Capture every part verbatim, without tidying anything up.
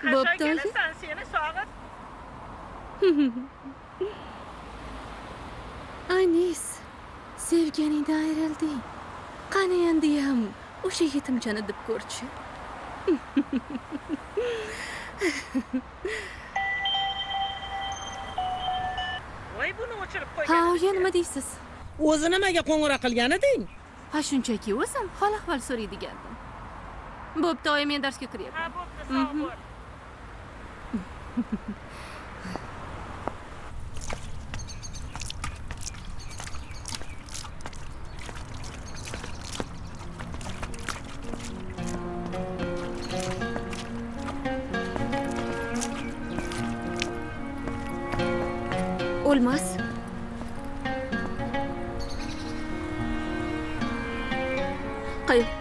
Bo'pti, kelasan seni sog'ib. Anis, sevganingdan ayrilding. Qani endi ham o'sha yetimchani deb ko'rchi. Voy, buni o'chirib qo'ygan. Ha, oyi, nima deysiz? O'zi nimaga qo'ng'iroq qilgan eding? Ha, shunchaki o'zim hol ahvol so'raydigandim. Bo'pti, oyi, men darsga kiryapman. Ha, bo'pti, sog' bo'l. O'lmas. Qayoqqa?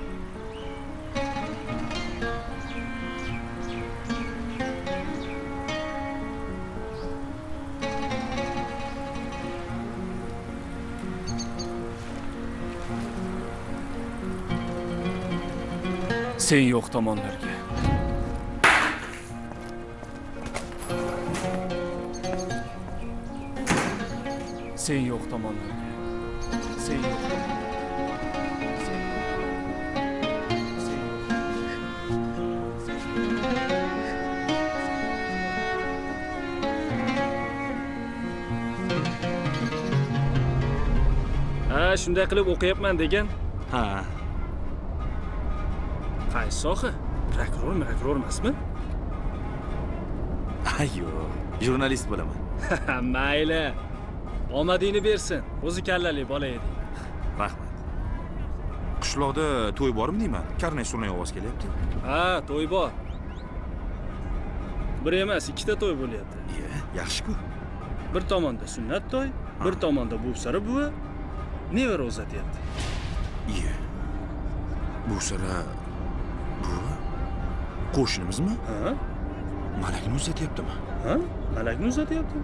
Sen yo'q tomonlarga. Sen yo'q tomonlarga. Sen yo'q. Ha, shunday qilib o'qiyapman degan. Ha. Qaysi soha? Prokuror, prokuror emasmi? Ayyo, jurnalist bo'laman. Mayli. Omadingni bersin. O'zi kallali bola eding. Rahmat. Qishloqda to'y bormi deyman? Karnay surnay ovoz kelyapti. Ha, to'y bor. Bir emas, ikkita to'y bo'lyapti. Iye, yaxshi-ku. Bir tomonda sunnat to'y, bir tomonda Buvsara buvi nevara uzatyapti. Iye. Buvsara buvi qo'shnimizmi? Ha? Malakni uzatyaptimi? Ha? Malakni uzatyapti.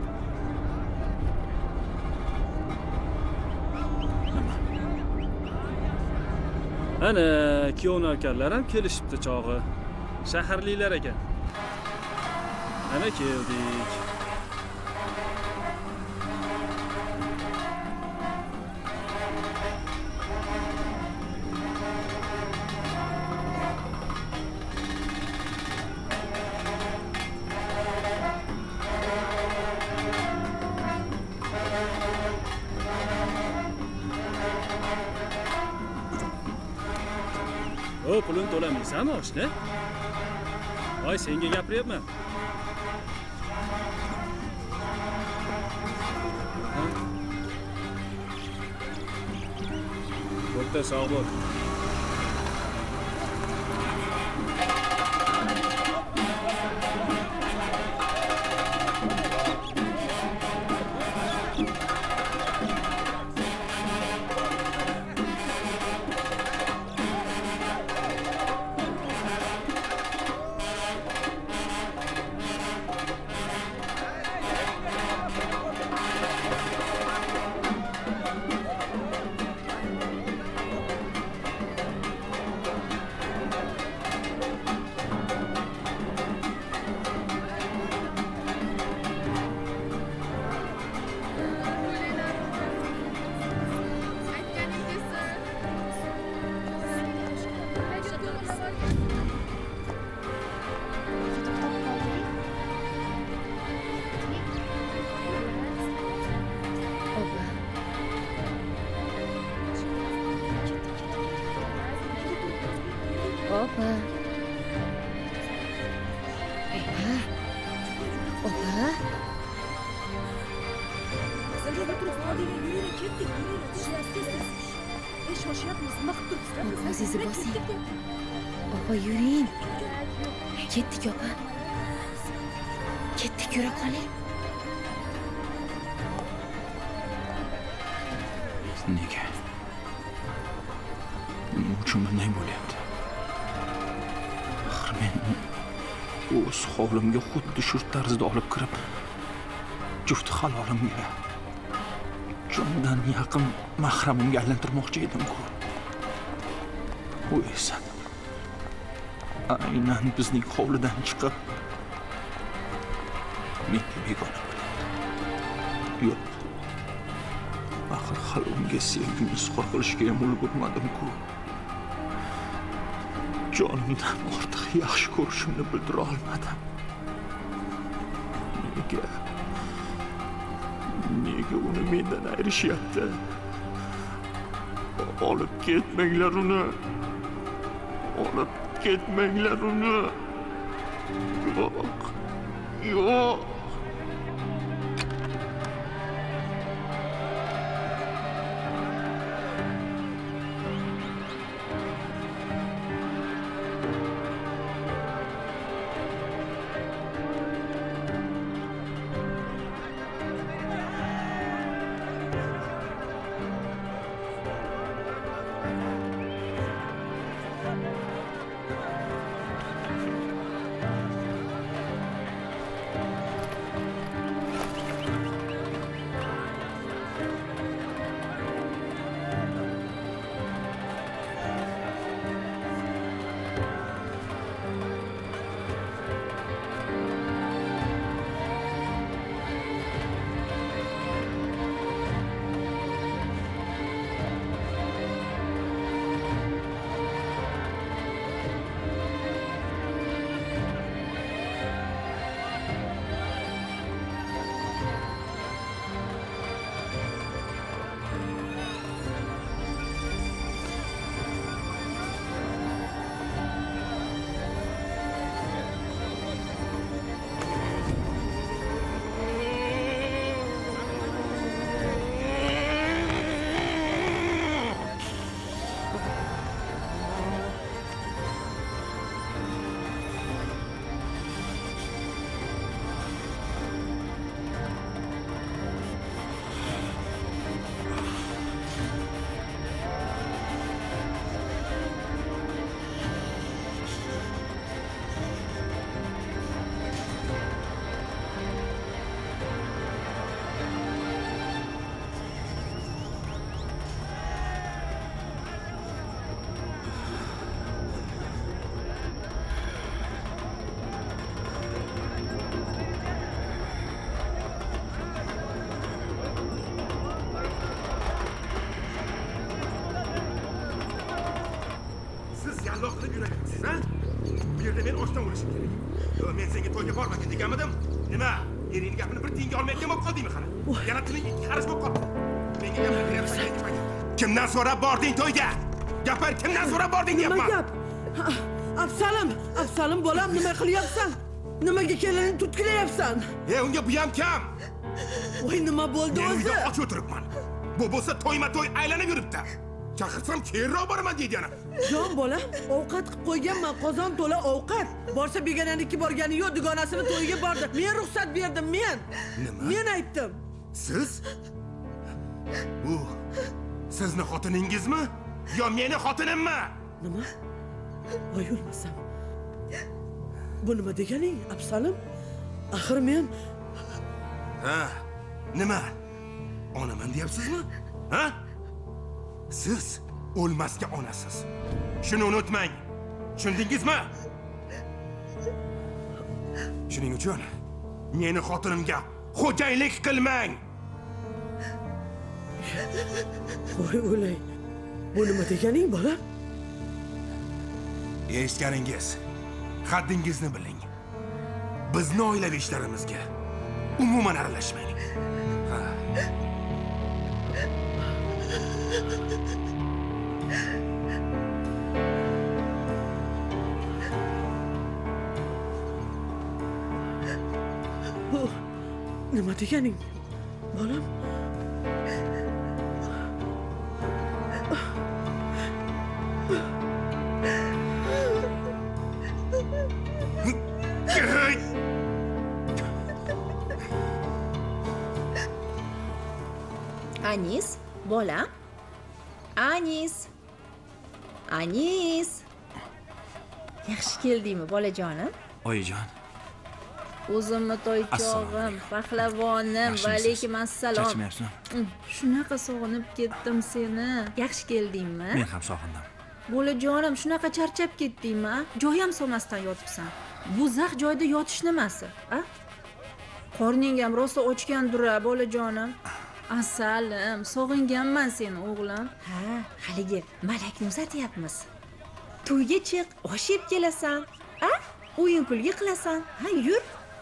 Ana, kuyov navkarlar ham kelishibdi chog'i. Shaharliklar ekan. Ana keldik. O, pulini to'lamaysanmi, oshna? Voy, senga gapiryapman. Bo'pti, sog' bo'l. Opa. Opa. Opa. Opa, Aziza bosing. Opa, yuring. Ketdik, opa. Ketdik, yura qoling. Nega? Nima uchun bunday bo'lyapti? Axir men o'z hovlimga xuddi shu tarzda olib kirib, jufti halolimga, jondan yaqin mahramimga aylantirmoqchi edim-ku. U esa aynan bizning hovlidan chiqib menga begona bo'lyapti. Yo'q. Axir hali unga sevgimni izhor qilishga ham ulgurmadim-ku. Jonimdan ortiq yaxshi ko'rishimni bildira olmadim. Nega? Nega uni mendan ayrishyapti? Olib ketmanglar uni. Olib ketmanglar uni. Yo'q. Yo'q. Men senga to'yga bormagin deganmidim. Nima? Eringning gapini bir tiyinga olmayotgan bo'lib qoldingmi qani? Yana tiling ikki qarish bo'lib qoldi. Menga gapni beryapsan. Kimdan so'rab bording to'yga? Gapir, kimdan so'rab bording deyapman. Nima gap? Absalim, Absalim bolam, nima qilyapsan? Nimaga kelinni tutkilayapsan? E, unga bu ham kam. Voy, nima bo'ldi o'zi? Men uyda och o'tiribman. Bu bo'lsa to'yma-to'y aylanib yuribdi. Chaqirsam keyinroq boraman deydi yana. Jon bolam, ovqat qilib qo'yganman, qozon to'la ovqat. Borsa begonaniki borgani yo'q, dugonasini to'yiga bordi. Men ruxsat berdim, men. Nima? Men aytdim. Siz? Bu sizni xotiningizmi? Yo meni xotinimmi? Nima? Voy o'lmasam. Bu nima deganing, Absalim? Axir men Ha, nima? Onaman deyapsizmi? Ha? Siz o'lmasga onasiz. Shuni unutmang. Tushundingizmi? Shuning uchun meni xotinimga xo'jayinlik qilmang. voy o'lay. Bu nima deganing, bolam? Eshitganingiz, haddingizni biling. Bizni oilaviy ishlarimizga umuman aralashmang. Ha. Bu nima deganing, bolam? Anis, bolam. Anis. Anis. Yaxshi keldingmi, bolajonim? Oyijon. O'zimni to'ychog'im, pahlavonim, va alaykum assalom. Charchamayapsan? Shunaqa sog'inib ketdim seni. Yaxshi keldingmi? Men ham sog'indim. Bolajonim, shunaqa charchab ketdingmi? Joy ham solmasdan yotibsan. Bu zax joyda yotish nimasi, a? Qorning ham rosa ochgandir-a, bolajonim. Asalim, sog'inganman seni, o'g'lim. Ha, haligi malakni uzatyapmiz. To'yga chiq, osh yeb kelasan, a? O'yin kulgi qilasan. Ha, yur.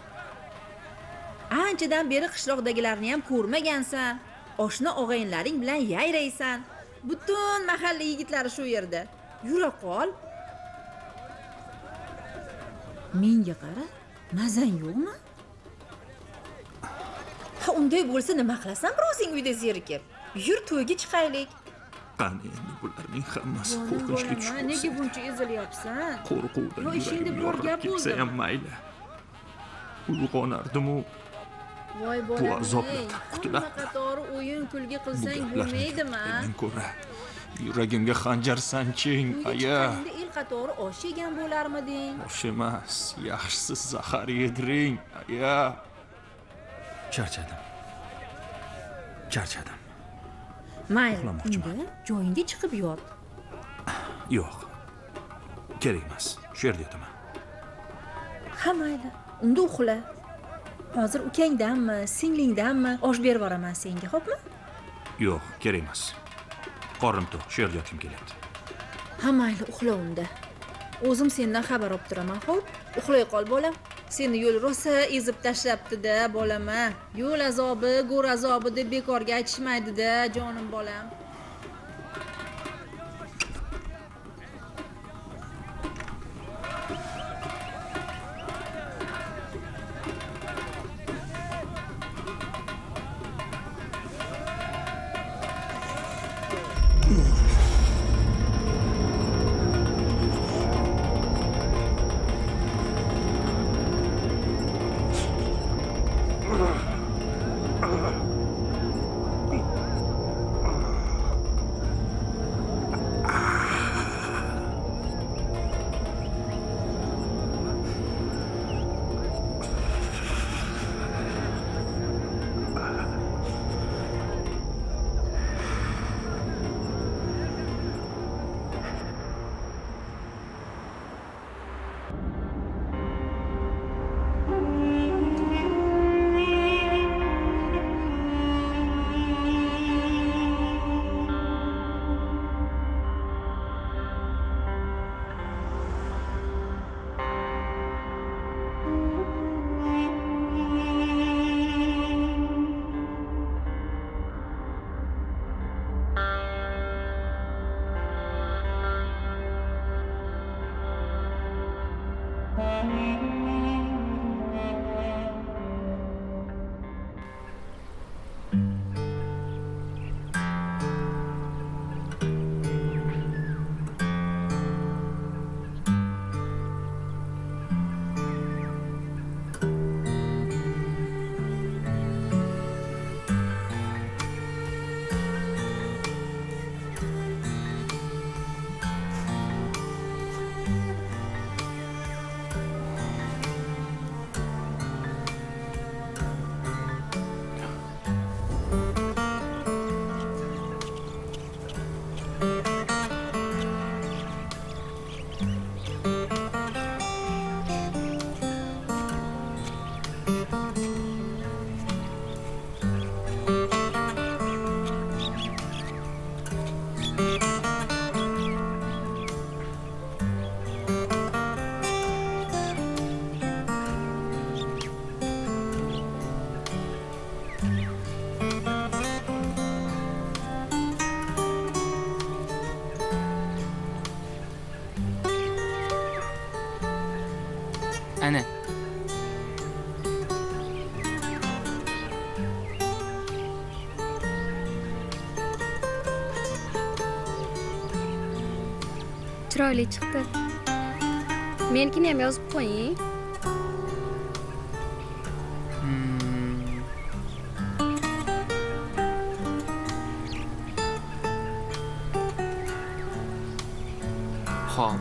Anchadan beri qishloqdagilarni ham ko'rmagansan. Oshna og'ayinlaring bilan yayraysan. Butun mahalla yigitlari shu yerda. Yura qol. Menga qara, mazang yo'qmi? Ha, unday bo'lsa nima qilasan birozing uyda zerikib? Yur to'yga chiqaylik. Qani endi bularning hammasi qo'rqinchli tush bo'lsa. Nega buncha ezilyapsan? Qo'rquvdan Yo, ishingda yuragim biror gap yorib ketsa bo'ldimi? ham mayli. Uyg'onardim-u. Voy Bu bolam, azoblardan qutular. hamma qatori o'yin kulgi Bu qilsang gaplarni bo'lmaydimi? gapirgandan ko'ra yuragimga xanjar sanching, Uyga aya. chiqqaningda el qatori osh yegan bo'larmiding? Osh emas, yaxshisi zahar yediring, aya. Charchadim. Charchadim. Mayli, Uxlamoqchiman. unda joyingga chiqib yot. Yo'q. Kerak emas. Shu yerda yotaman. Ha, mayli, unda uxla. Hozir ukangdanmi, singlingdanmi osh berib yuboraman senga, xo'pmi? Yo'q, kerak emas. Qornim to'q, shu yerda yotgim kelyapti. Ha, mayli, uxla unda. O'zim sendan xabar olib turaman, xo'p? Uxlay qol, bolam. Seni yo'l rosa ezib tashlabdi-da, bolam-a. Yo'l azobi, go'r azobi deb bekorga aytishmaydi-da, jonim bolam. Ana. Chiroyli chiqdi. Menikini ham yozib qo'ying. Xo'p.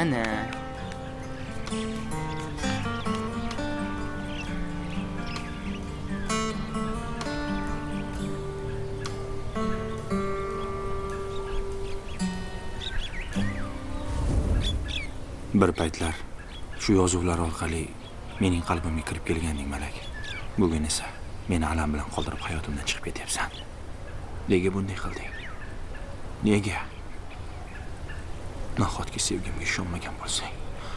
ana. Bir paytlar shu yozuvlar orqali mening qalbimga kirib kelganding, Malak. Bugun esa meni alam bilan qoldirib hayotimdan chiqib ketyapsan. Nega bunday qilding? Nega? Nahotki sevgimga ishonmagan bo'lsang?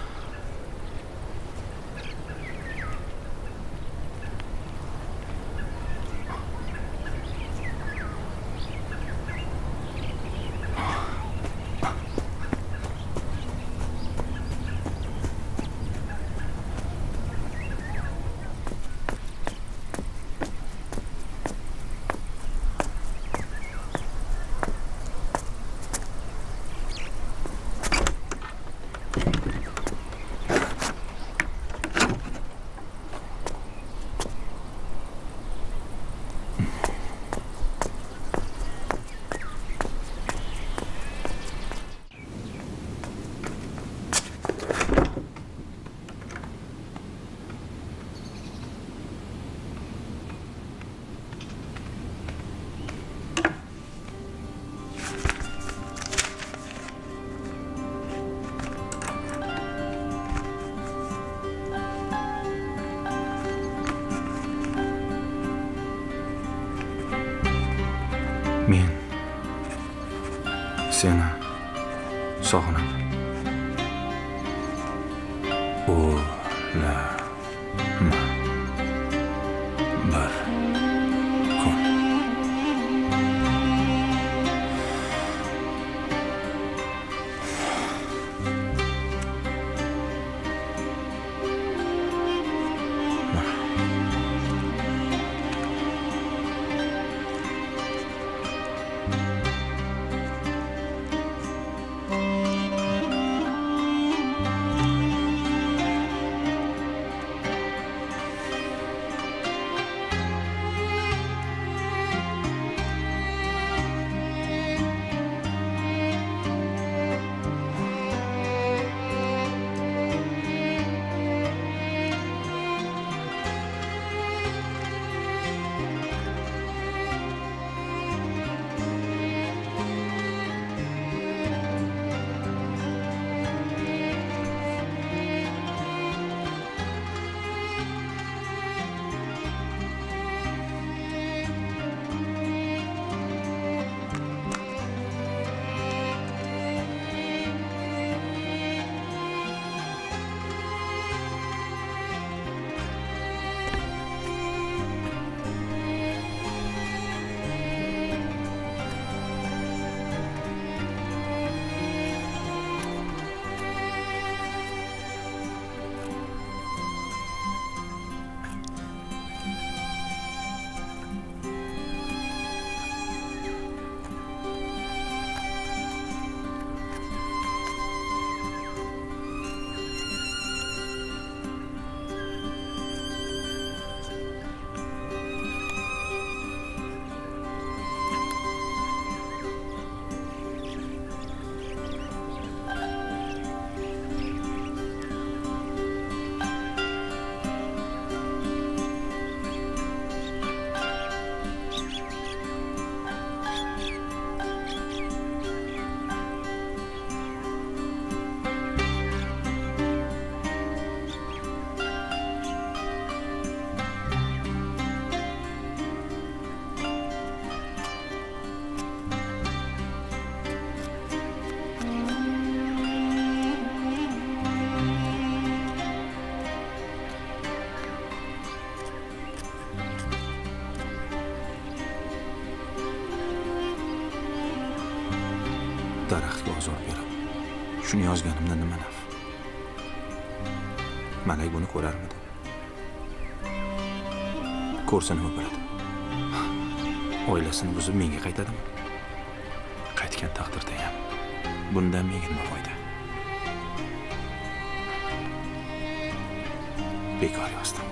Men seni sog'inaman. O'laman bir kun. Daraxtga ozor berib, shuni yozganimdan nima naf? Malak buni ko'rarmidi? Ko'rsa nima bo'ladi? Oilasini buzib menga qaytadimi? Qaytgan taqdirda ham bundan menga nima foyda? Bekor yozdim.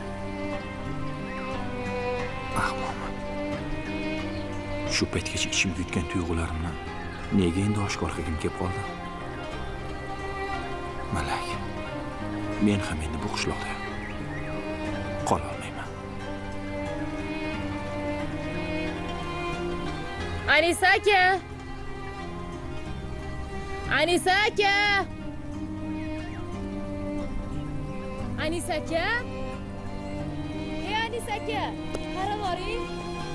Ahmoqman. Shu paytgacha ichimga yutgan tuyg'ularimni nega endi oshkor qilgim kelib qoldi? men ham endi bu qishloqda qola olmayman. Anisa aka! Anisa aka! Anisa aka! Hey Anisa aka, qara boring.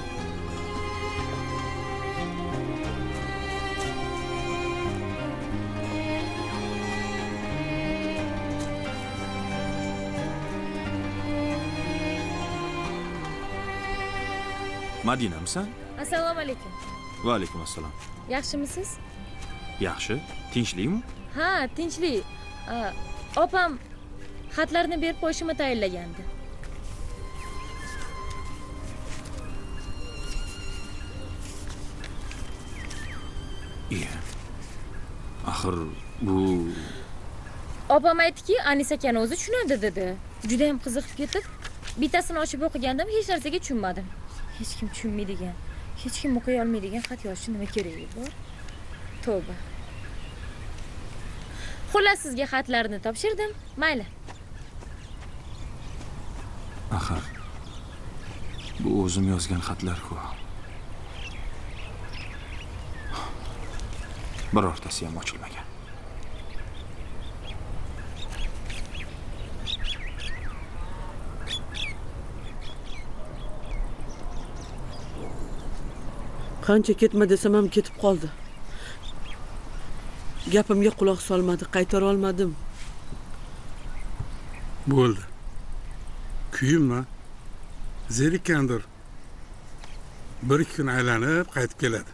Madinamisan? Assalomu alaykum. Va alaykum assalom. Yaxshimisiz? Yaxshi. Tinchlikmi? Ha, tinchlik. A, Opam xatlarni berib qo'yishimni tayinlagandi. Iya. Axir bu Opam aytdiki, Anisa akani o'zi tushunadi dedi. Juda ham qiziqib ketib, bittasini ochib o'qigandim, hech narsaga tushunmadim. Hech kim tushunmaydigan, hech kim o'qiy olmaydigan xat yozishni nima keragi bor? Tavba. Xullas sizga xatlarni topshirdim. Mayli. axir bu o'zim yozgan xatlar-ku. Birortasi ham ochilmagan. Qancha ketma desam ham ketib qoldi. Gapimga quloq solmadi, qaytara olmadim. Bo'ldi. Kuyinma. Zerikkandir. Bir ikki kun aylanib qaytib keladi.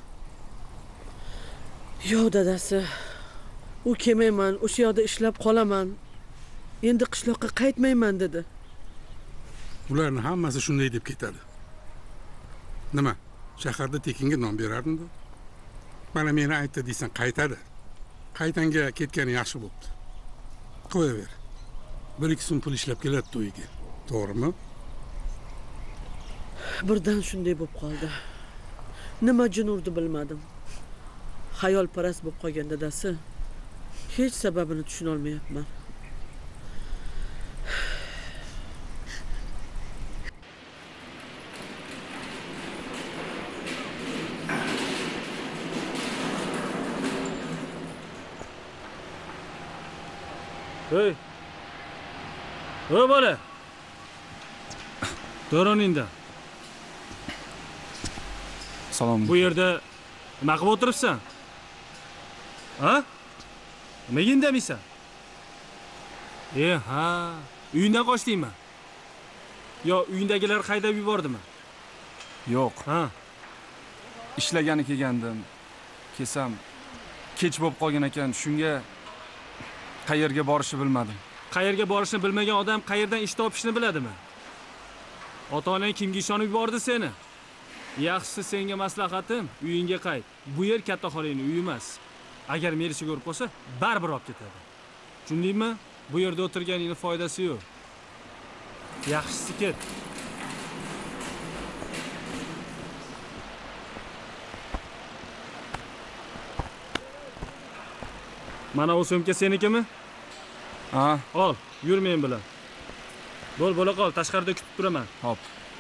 Yo'q dadasi. U kelmayman, o'sha yerda ishlab qolaman. Endi qishloqqa qaytmayman dedi. Ularning hammasi shunday deb ketadi. Nima? Shaharda tekinga non berardimda. Mana meni aytdi deysan, qaytadi. Qaytanga ketgani yaxshi bo'ldi. Qo'yaver. Bir ikki so'm pul ishlab keladi to'yiga. To'g'rimi? Birdan shunday bo'lib qoldi. Nima jin urdi bilmadim. Xayolparast bo'lib qolgan dadasi. Hech sababini tushuna olmayapman. Hey. Hey bola. Do'roningda. Salom. Bu yerda nima qilib o'tiribsan? Ha? Nimaga indamaysan? E, ha, uyingdan qochdingmi? Yo, uyingdagilar haydab yubordimi? Yo'q. Ha. Ishlagani kelgandim. Kelsam kech bo'lib qolgan ekan, shunga qayerga borishni bilmadim. Qayerga borishni bilmagan odam qayerdan ish topishni biladimi? Ota-onang kimga ishonib yubordi seni? Yaxshisi senga maslahatim, uyingga qayt. Bu yer katta xolingning uyi emas. Agar merichi ko'rib qolsa, baribir olib ketadi. Tushundingmi? Bu yerda o'tirganingning foydasi yo'q. Yaxshisi ket. Mana o so'mka senikimi? Ha, ol, yur men bilan. Bo'l, bo'la qol, tashqarida kutib turaman. Hop.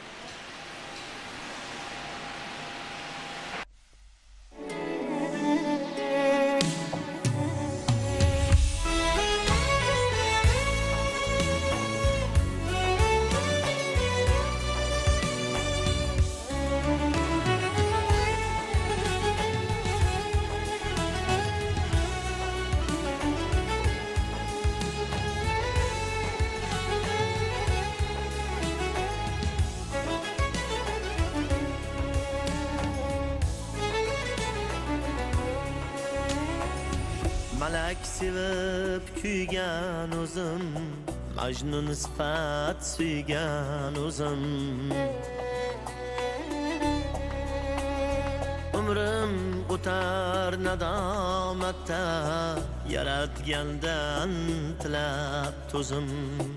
Malak sevib kuygan o'zim, Majnun sifat suygan o'zim. Umrim o'tar nadomatda, yaratgandan tilab to'zim.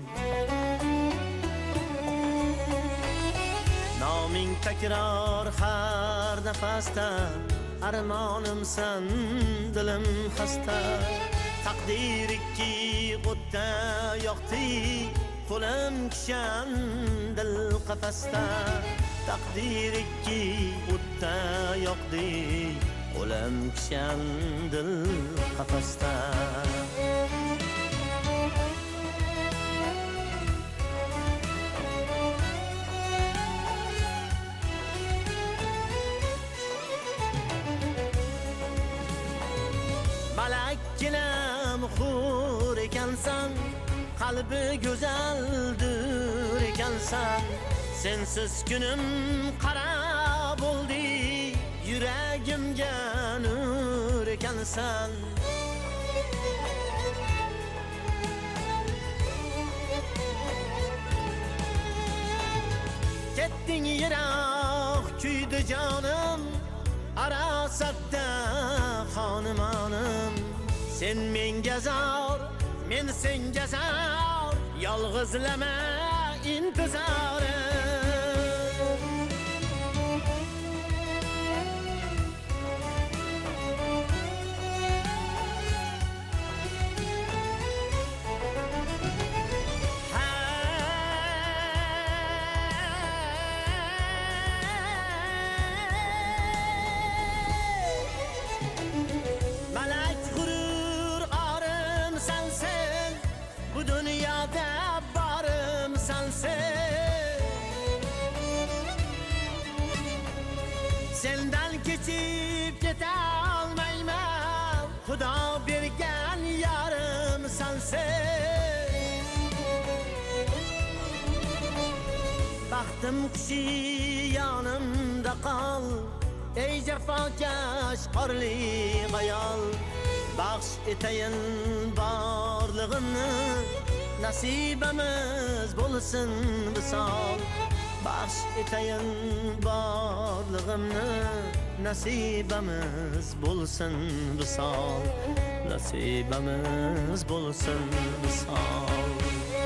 Noming takror har nafasda, armonimsan dilim xasta. Taqdir ikki o'tda yoqdi, qo'lim kishan dil qafasda. Taqdir ikki o'tda yoqdi, qo'lim kishan dil qafasda. Malakkinam xur ekansan, qalbi go'zaldir ekansan. Sensiz kunim qara bo'ldi, yuragimga nur ekansan. Ketding yiroq kuydi jonim, arasatda xonumonim. Sen menga zor, men senga zor, yolg'izlama intizorim. Sendan keçip ketolmayman, Xudo bergan yarim sensen. Baxtim qushi yonimda qol, ey jafokash qorli ayol. Baxsh etayin borlig'imni, nasibamiz bo'lsin visol. Baxsh etayin borlig'imni, nasibamiz bo'lsin visol. Nasibamiz bo'lsin visol.